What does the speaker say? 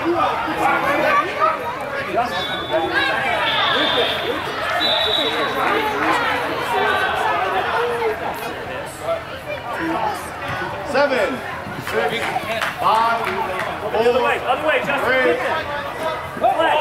Seven, 6, 5, 4, other way, Justin. 3,